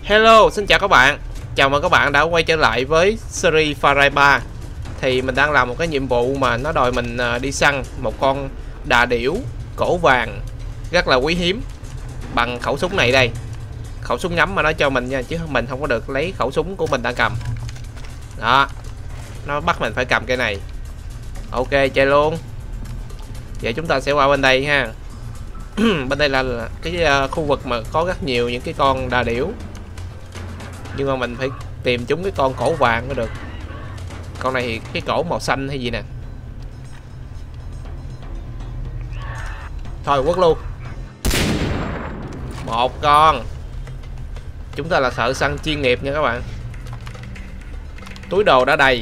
Hello, xin chào các bạn. Chào mừng các bạn đã quay trở lại với series Far Cry 3. Thì mình đang làm một cái nhiệm vụ mà nó đòi mình đi săn một con đà điểu cổ vàng rất là quý hiếm bằng khẩu súng này đây. Khẩu súng ngắm mà nó cho mình nha, chứ mình không có được lấy khẩu súng của mình đang cầm. Đó, nó bắt mình phải cầm cái này. Ok, chơi luôn. Vậy chúng ta sẽ qua bên đây ha. Bên đây là cái khu vực mà có rất nhiều những cái con đà điểu, nhưng mà mình phải tìm chúng cái con cổ vàng mới được. Con này thì cái cổ màu xanh hay gì nè. Thôi quất luôn. Một con. Chúng ta là thợ săn chuyên nghiệp nha các bạn. Túi đồ đã đầy.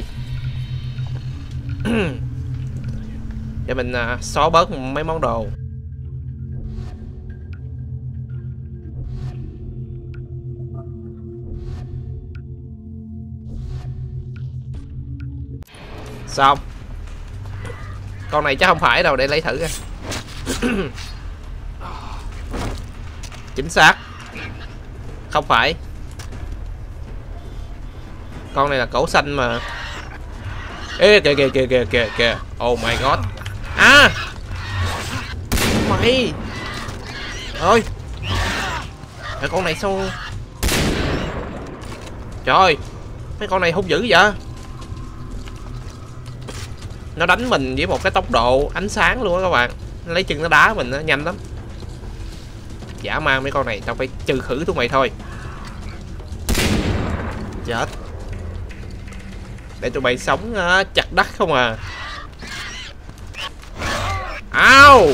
Để mình xóa bớt mấy món đồ. Xong. Con này chắc không phải đâu, để lấy thử coi. Chính xác. Không phải. Con này là cổ xanh mà. Ê kìa kìa kìa kìa kìa kìa. Oh my god. À, mày ơi, cái con này sao. Trời ơi, mấy con này hung dữ vậy. Nó đánh mình với một cái tốc độ ánh sáng luôn á các bạn. Nó lấy chân nó đá mình, nó nhanh lắm. Dã man mấy con này, tao phải trừ khử tụi mày thôi. Chết. Để tụi mày sống chặt đất không à. Ao.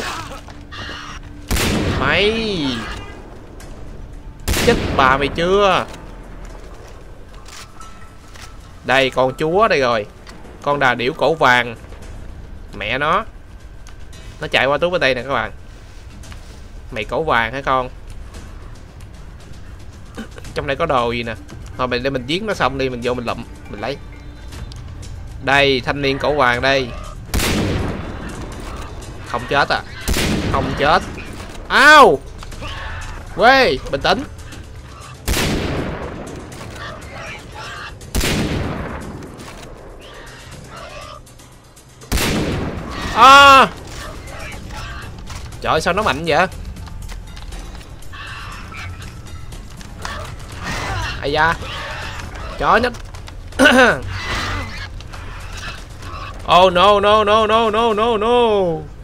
Mày chết bà mày chưa. Đây, con chúa đây rồi. Con đà điểu cổ vàng. Mẹ nó chạy qua túi bên đây nè các bạn. Mày cổ vàng hả con? Trong đây có đồ gì nè. Thôi mình để mình giết nó xong đi, mình vô mình lụm, mình lấy. Đây, thanh niên cổ vàng đây. Không chết à? Không chết. Ao. Quê, bình tĩnh. À. Trời ơi, sao nó mạnh vậy? Ây da. Trời ơi, nó. Oh no no no no no no no.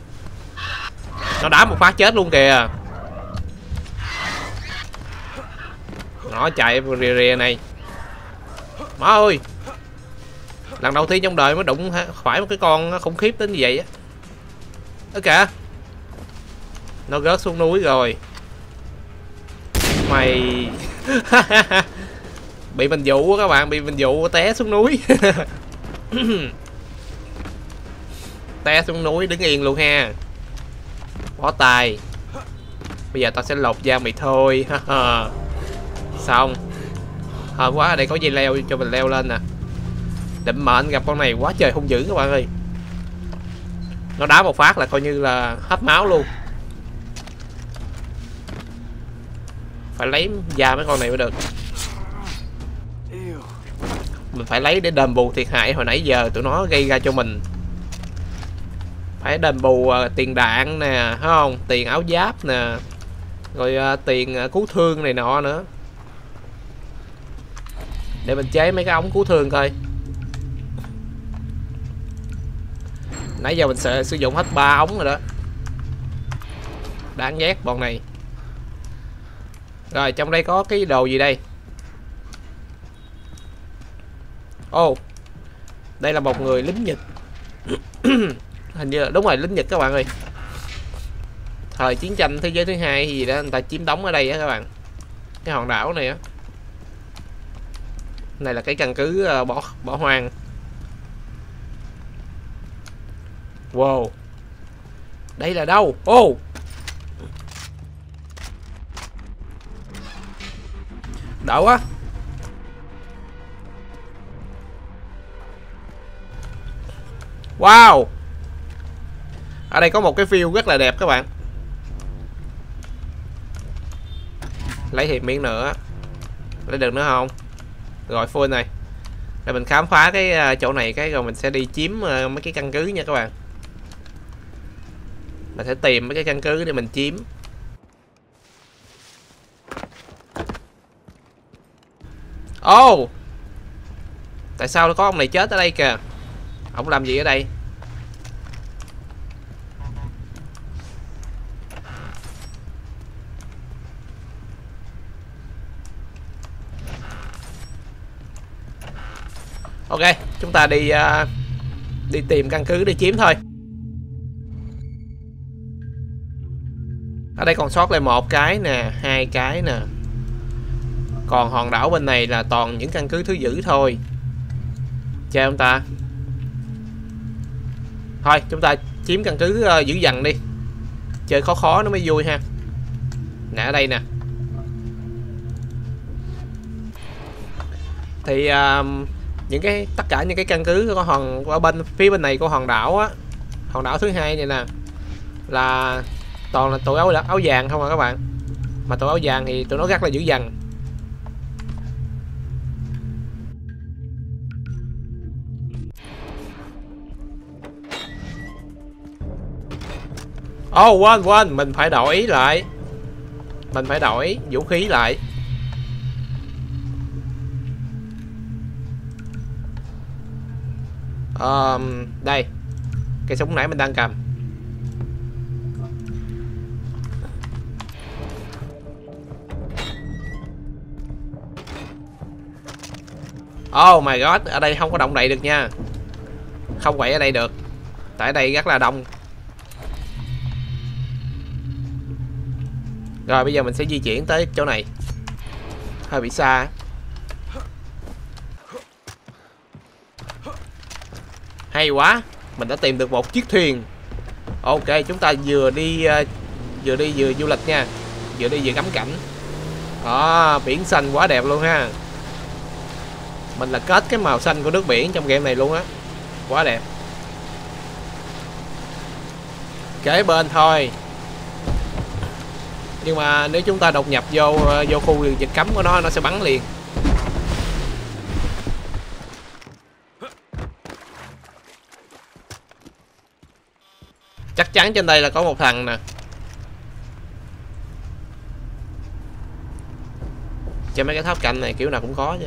Nó đá một phát chết luôn kìa. Nó chạy rìa rìa này. Má ơi, lần đầu tiên trong đời mới đụng phải một cái con khủng khiếp đến như vậy á. Đó kìa. Nó rớt xuống núi rồi. Mày. Bị mình dụ các bạn, bị mình dụ té xuống núi. Té xuống núi đứng yên luôn ha. Bó tay. Bây giờ tao sẽ lột da mày thôi. Xong. Hên quá, ở đây có dây leo cho mình leo lên nè. Định mệnh gặp con này quá trời hung dữ các bạn ơi. Nó đá một phát là coi như là hết máu luôn. Phải lấy da mấy con này mới được. Mình phải lấy để đền bù thiệt hại hồi nãy giờ tụi nó gây ra cho mình. Phải đền bù tiền đạn nè, thấy không? Tiền áo giáp nè. Rồi tiền cứu thương này nọ nữa. Để mình chế mấy cái ống cứu thương coi. Nãy giờ mình sẽ sử dụng hết 3 ống rồi đó. Đáng ghét bọn này. Rồi trong đây có cái đồ gì đây? Ồ, đây là một người lính Nhật. Hình như là đúng rồi, lính Nhật các bạn ơi. Thời chiến tranh thế giới thứ 2 hay gì đó, người ta chiếm đóng ở đây á các bạn. Cái hòn đảo này á. Này là cái căn cứ bỏ hoang. Wow. Đây là đâu? Ô. Đỡ quá. Wow. Ở đây có một cái view rất là đẹp các bạn. Lấy thêm miếng nữa. Lấy được nữa không? Rồi full này. Rồi mình khám phá cái chỗ này cái rồi mình sẽ đi chiếm mấy cái căn cứ nha các bạn. Mình sẽ tìm mấy cái căn cứ để mình chiếm. Oh! Tại sao có ông này chết ở đây kìa? Ông làm gì ở đây? Ok, chúng ta đi đi tìm căn cứ để chiếm thôi. Ở đây còn sót lại một cái nè, hai cái nè. Còn hòn đảo bên này là toàn những căn cứ thứ dữ thôi. Chơi không ta? Thôi, chúng ta chiếm căn cứ giữ dần đi. Chơi khó khó nó mới vui ha. Nè, ở đây nè. Thì tất cả những cái căn cứ của ở phía bên này của hòn đảo á, hòn đảo thứ hai này nè, là toàn là tụi áo vàng không à các bạn. Mà tụi áo vàng thì tụi nó rất là dữ dằn. Quên mình phải đổi lại. Mình phải đổi vũ khí lại. Đây. Cái súng nãy mình đang cầm. Oh my god, ở đây không có động đậy được nha. Không quậy ở đây được. Tại đây rất là đông. Rồi bây giờ mình sẽ di chuyển tới chỗ này. Hơi bị xa. Hay quá, mình đã tìm được một chiếc thuyền. Ok, chúng ta vừa đi vừa du lịch nha. Vừa đi vừa ngắm cảnh. Đó, biển xanh quá đẹp luôn ha. Mình là kết cái màu xanh của nước biển trong game này luôn á. Quá đẹp. Kế bên thôi. Nhưng mà nếu chúng ta đột nhập vô khu vực cấm của nó sẽ bắn liền. Chắc chắn trên đây là có một thằng nè. Trên mấy cái tháp cạnh này kiểu nào cũng có chứ.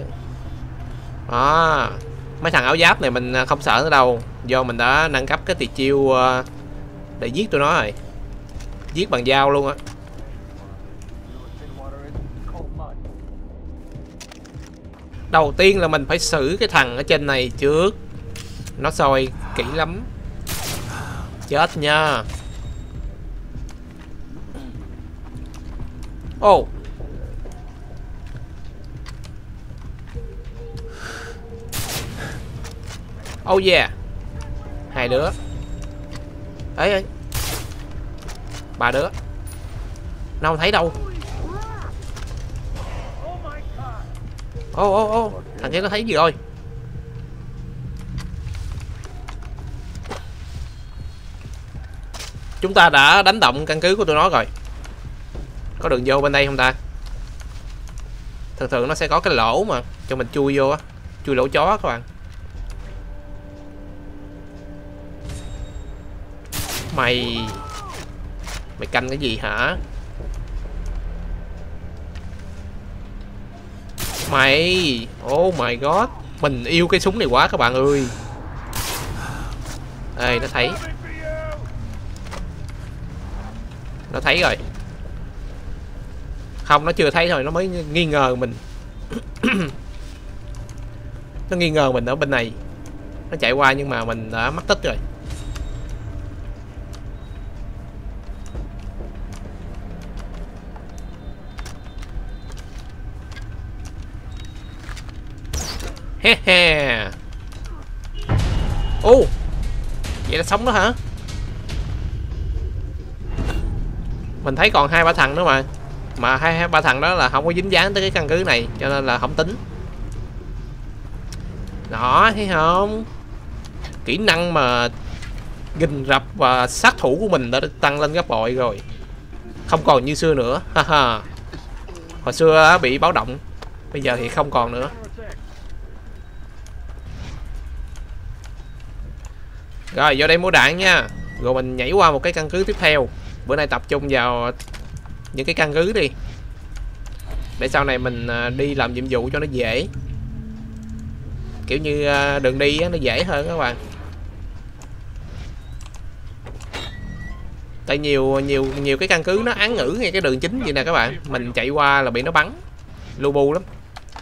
Mấy thằng áo giáp này mình không sợ nữa đâu. Do mình đã nâng cấp cái tuyệt chiêu để giết tụi nó rồi. Giết bằng dao luôn á. Đầu tiên là mình phải xử cái thằng ở trên này trước. Nó soi kỹ lắm. Chết nha. Oh. Oh yeah. Hai đứa. Ấy. Ba đứa. Nó không thấy đâu. Thằng kia nó thấy gì rồi? Chúng ta đã đánh động căn cứ của tụi nó rồi. Có đường vô bên đây không ta? Thường thường nó sẽ có cái lỗ mà cho mình chui vô á. Chui lỗ chó các bạn. Mày canh cái gì hả? Mày. Oh my god. Mình yêu cái súng này quá các bạn ơi. Ê, nó thấy. Nó thấy rồi. Không, nó chưa thấy thôi, nó mới nghi ngờ mình. Nó nghi ngờ mình ở bên này. Nó chạy qua nhưng mà mình đã mất tích rồi. He he. Ô, vậy là sống đó hả? Mình thấy còn 2-3 thằng nữa mà 2-3 thằng đó là không có dính dáng tới cái căn cứ này, cho nên là không tính. Đó, thấy không? Kỹ năng mà gìn rập và sát thủ của mình đã được tăng lên gấp bội rồi. Không còn như xưa nữa. Hồi xưa bị báo động Bây giờ thì không còn nữa. Rồi vô đây mua đạn nha. Rồi mình nhảy qua một cái căn cứ tiếp theo. Bữa nay tập trung vào những cái căn cứ đi, để sau này mình đi làm nhiệm vụ cho nó dễ. Kiểu như đường đi nó dễ hơn các bạn. Tại nhiều cái căn cứ nó án ngữ ngay cái đường chính vậy nè các bạn. Mình chạy qua là bị nó bắn lu bu lắm.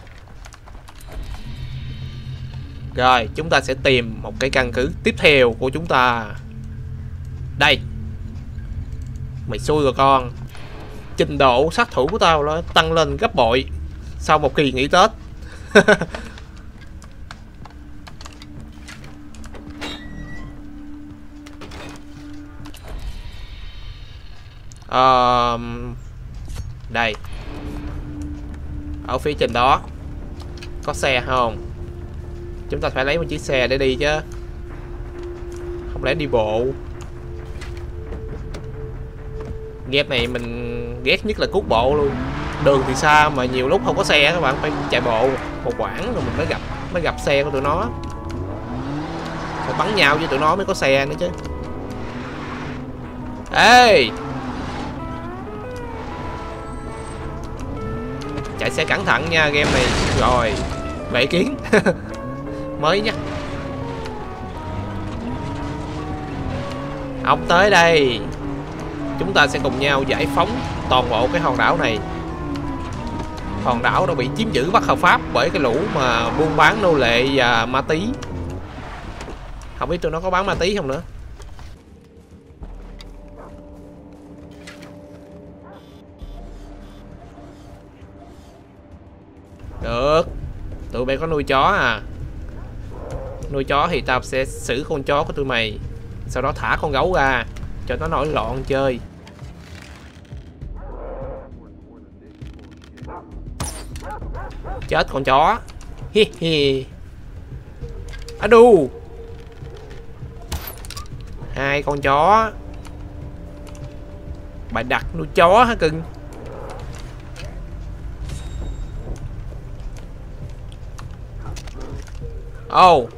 Rồi chúng ta sẽ tìm một cái căn cứ tiếp theo của chúng ta. Đây. Mày xui rồi con. Trình độ sát thủ của tao nó tăng lên gấp bội sau một kỳ nghỉ Tết. Đây. Ở phía trên đó có xe không? Chúng ta phải lấy một chiếc xe để đi chứ, không lẽ đi bộ. Ghép này mình ghét nhất là cuốc bộ luôn. Đường thì xa mà nhiều lúc không có xe, các bạn phải chạy bộ một quãng rồi mình mới gặp xe của tụi nó. Phải bắn nhau với tụi nó mới có xe nữa chứ. Ê, chạy xe cẩn thận nha game này. Rồi bệ kiến. Mới nhá. Ông tới đây, chúng ta sẽ cùng nhau giải phóng toàn bộ cái hòn đảo này. Hòn đảo đã bị chiếm giữ bất hợp pháp bởi cái lũ mà buôn bán nô lệ và ma túy. Không biết tụi nó có bán ma túy không nữa. Được. Tụi bay có nuôi chó à? Nuôi chó thì tao sẽ xử con chó của tụi mày, sau đó thả con gấu ra cho nó nổi loạn chơi. Chết con chó. Hi hi. À đù. Hai con chó. Bà đặt nuôi chó hả cưng? Oh.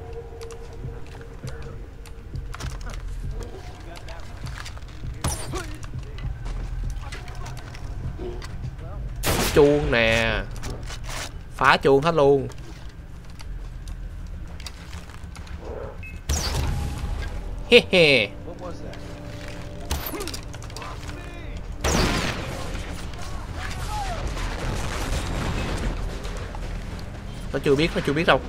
Chuông nè. Phá chuông hết luôn. He he. Nó chưa biết đâu.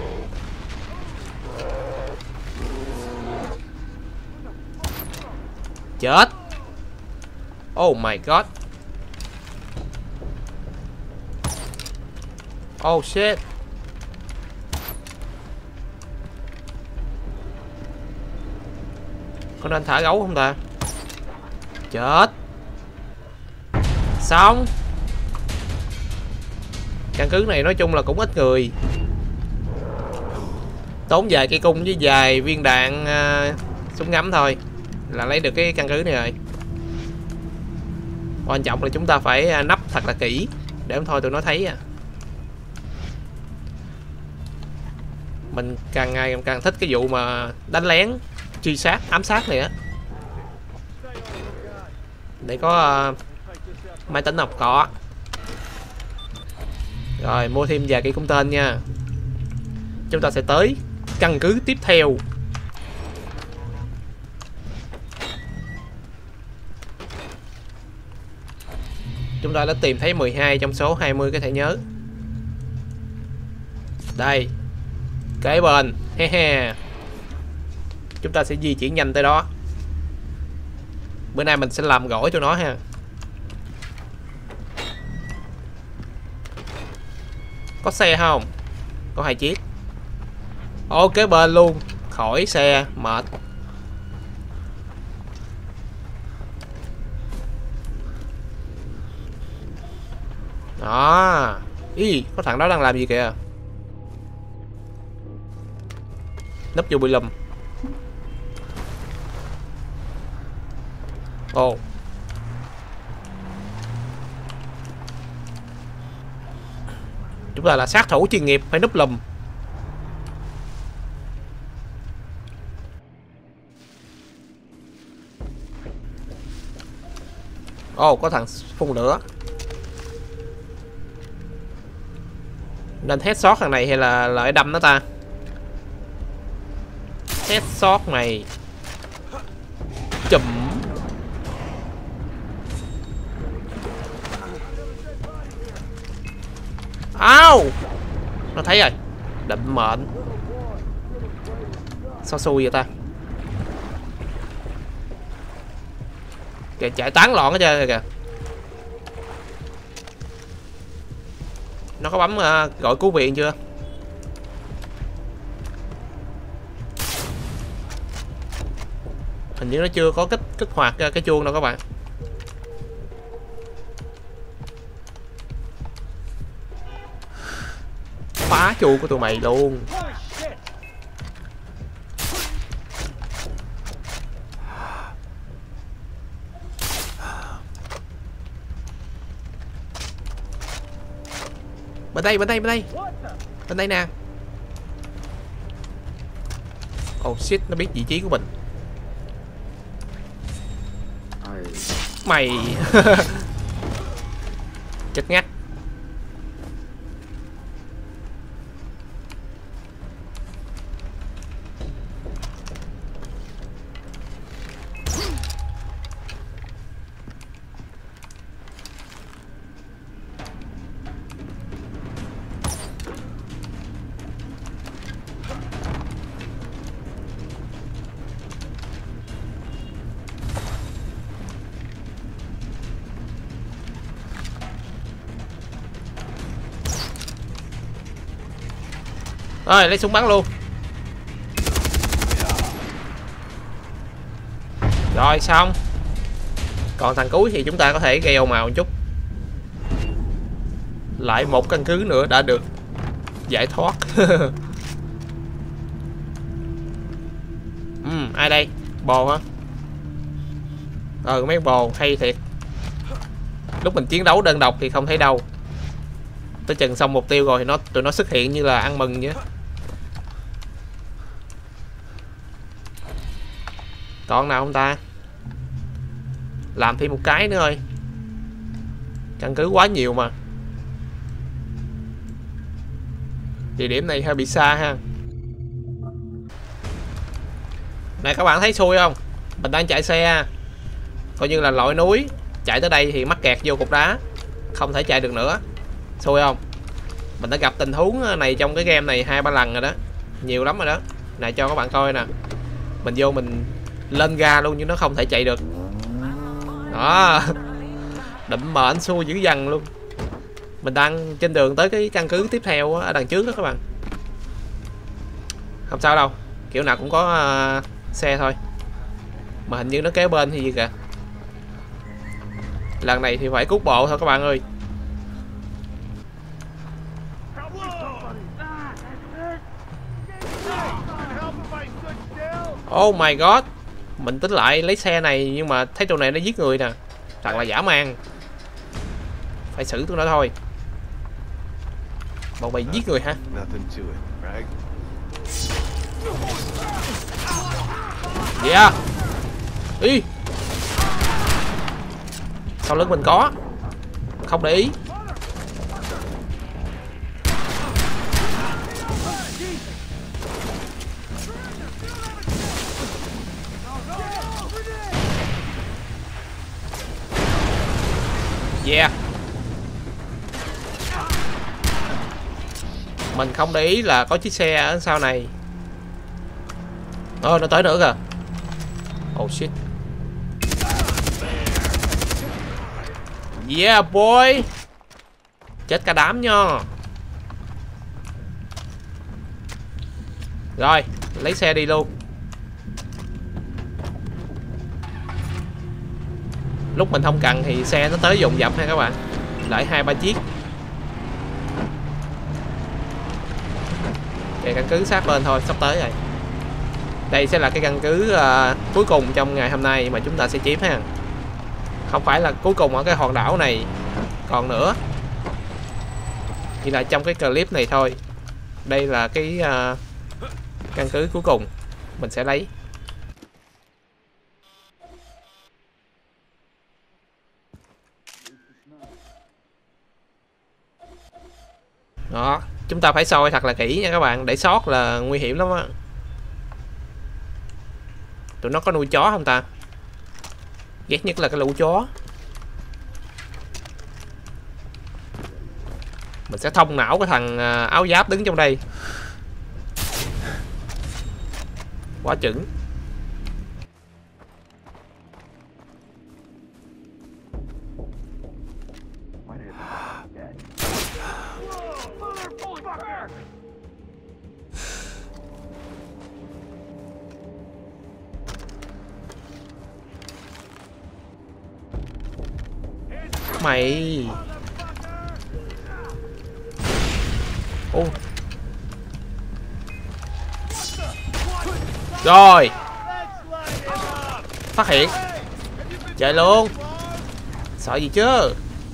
Chết. Oh my god. Oh shit. Có nên thả gấu không ta? Chết. Xong. Căn cứ này nói chung là cũng ít người. Tốn vài cây cung với vài viên đạn súng ngắm thôi là lấy được cái căn cứ này rồi. Quan trọng là chúng ta phải nấp thật là kỹ để không thôi tụi nó thấy à. Mình càng ngày càng thích cái vụ mà đánh lén, truy sát, ám sát này á. Để có máy tính học có. Rồi mua thêm vài cây cung tên nha. Chúng ta sẽ tới căn cứ tiếp theo. Chúng ta đã tìm thấy 12 trong số 20 cái thẻ nhớ. Đây. Kế bên. He he. Chúng ta sẽ di chuyển nhanh tới đó. Bữa nay mình sẽ làm gỏi cho nó ha. Có xe không? Có 2 chiếc. Ô kế bên luôn. Khỏi xe mệt. Đó. Ý, có thằng đó đang làm gì kìa. Núp vô bị lùm. Ồ. Chúng ta là sát thủ chuyên nghiệp, phải núp lùm. Ồ, có thằng phun lửa. Nên headshot thằng này hay là lại đâm nó ta? Headshot này. Chùm. Ao. Nó thấy rồi. Định mệnh. Sao xui vậy ta? Kìa, chạy tán loạn hết trơn kìa. Nó có bấm gọi cứu viện chưa? Hình như nó chưa có kích hoạt cái chuông đâu các bạn. Phá chuông của tụi mày luôn. Bên đây, bên đây, bên đây. Bên đây nè. Oh shit, nó biết vị trí của mình. Mày. Chết ngắt. Rồi, lấy súng bắn luôn. Rồi, xong. Còn thằng cuối thì chúng ta có thể gây ồn ào một chút. Lại một căn cứ nữa đã được giải thoát. Ai đây? Bồ hả? Mấy bồ hay thiệt. Lúc mình chiến đấu đơn độc thì không thấy đâu. Tới chừng xong mục tiêu rồi thì tụi nó xuất hiện như là ăn mừng vậy. Còn nào không ta? Làm thêm một cái nữa thôi. Căn cứ quá nhiều mà. Địa điểm này hơi bị xa ha. Này các bạn thấy xui không? Mình đang chạy xe, coi như là lội núi, chạy tới đây thì mắc kẹt vô cục đá, không thể chạy được nữa. Xui không? Mình đã gặp tình huống này trong cái game này 2-3 lần rồi đó. Nhiều lắm rồi đó. Này cho các bạn coi nè. Mình vô mình lên ga luôn nhưng nó không thể chạy được. Đó. Đậm mệnh xui dữ dằn luôn. Mình đang trên đường tới cái căn cứ tiếp theo ở đằng trước đó các bạn. Không sao đâu. Kiểu nào cũng có xe thôi. Mà hình như nó kế bên thì gì kìa. Lần này thì phải cút bộ thôi các bạn ơi. Oh my god. Mình tính lại lấy xe này nhưng mà thấy tụi này nó giết người nè. Thật là dã man. Phải xử tụi nó thôi. Bọn mày giết người hả? Yeah. Đi. Sau lưng mình có. Không để ý. Yeah. Mình không để ý là có chiếc xe ở sau này. Nó tới nữa kìa. Oh shit. Yeah boy. Chết cả đám nha. Rồi, lấy xe đi luôn. Lúc mình không cần thì xe nó tới dồn dập ha các bạn. Lại 2-3 chiếc. Cái căn cứ sát bên thôi, sắp tới rồi. Đây sẽ là cái căn cứ cuối cùng trong ngày hôm nay mà chúng ta sẽ chiếm ha. Không phải là cuối cùng ở cái hòn đảo này, còn nữa. chỉ là trong cái clip này thôi. Đây là cái căn cứ cuối cùng mình sẽ lấy. Đó, chúng ta phải soi thật là kỹ nha các bạn, để sót là nguy hiểm lắm á. Tụi nó có nuôi chó không ta? Ghét nhất là cái lũ chó. Mình sẽ thông não cái thằng áo giáp đứng trong đây. Quá chừng. Mày. Ô. Rồi. Phát hiện. Chạy luôn. Sợ gì chứ.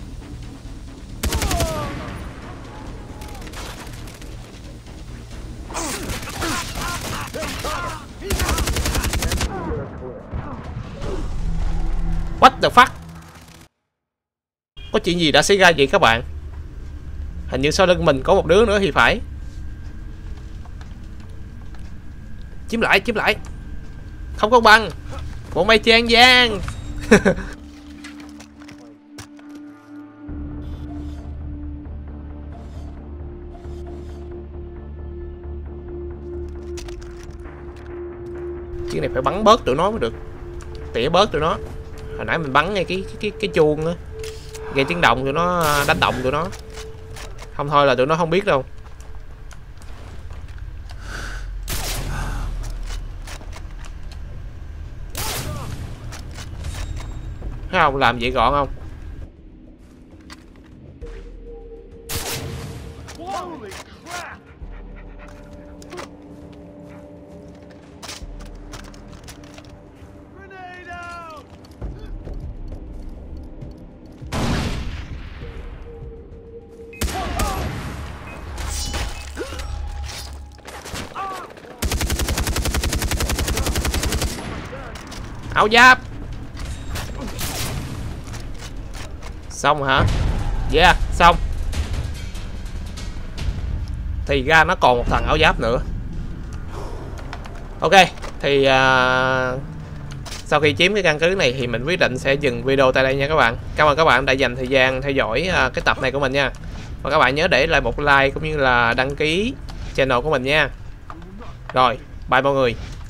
What the fuck? Có chuyện gì đã xảy ra vậy các bạn? Hình như sau lưng mình có một đứa nữa thì phải. Chiếm lại, chiếm lại. Không công bằng. Bọn mày chơi ăn gian. Chuyện này phải bắn bớt tụi nó mới được. Tỉa bớt tụi nó. Hồi nãy mình bắn ngay cái chuông á, gây tiếng động tụi nó, đánh động tụi nó. Không thôi là tụi nó không biết đâu. Thấy không, làm vậy gọn không? Áo giáp. Xong hả? Yeah, xong. Thì ra nó còn một thằng áo giáp nữa. Ok, thì sau khi chiếm cái căn cứ này thì mình quyết định sẽ dừng video tại đây nha các bạn. Cảm ơn các bạn đã dành thời gian theo dõi cái tập này của mình nha. Và các bạn nhớ để lại một like cũng như là đăng ký channel của mình nha. Rồi, bye mọi người.